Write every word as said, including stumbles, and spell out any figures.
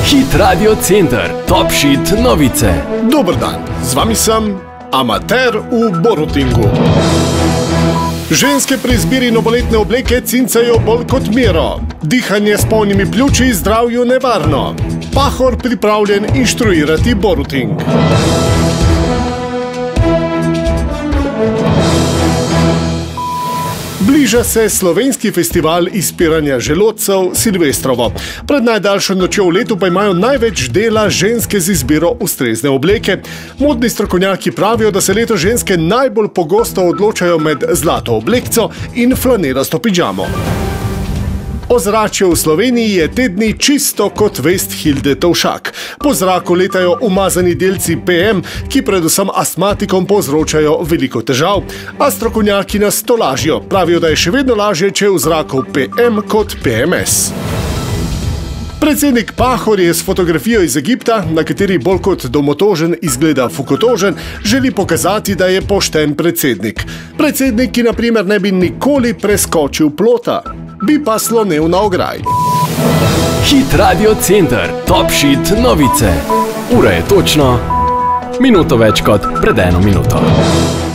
Hit Radio Center, Top Shit novice. Dober dan, z vami sem amater v Borutingu. Ženske pri izbiri novoletne obleke cincajo bolj kot mero. Dihanje s polnimi pljuči zdravju nevarno. Pahor pripravljen inštruirati Boruting. Bliža se slovenski festival izpiranja želodcev Silvestrovo. Pred najdaljšo nočjo v letu pa imajo največ dela ženske z izbiro ustrezne obleke. Modni strokovnjaki pravijo, da se leto ženske najbolj pogosto odločajo med zlato oblekco in flanelasto pidžamo. Ozračje v Sloveniji je te dni čisto kot vest Hilde Tovšak. Po zraku letajo umazani delci P M, ki predvsem astmatikom povzročajo veliko težav. A strokovnjaki nas tolažijo. Pravijo, da je še vedno lažje, če je v zraku P M kot P M S. Predsednik Pahor je s fotografijo iz Egipta, na kateri bolj kot domotožen izgleda fukotožen, želi pokazati, da je pošten predsednik. Predsednik, ki na primer ne bi nikoli preskočil plota, bi pa slonel na ograji. Hit Radio Center, Top Shit novice. Ura je točno minuto več kot pred eno minuto.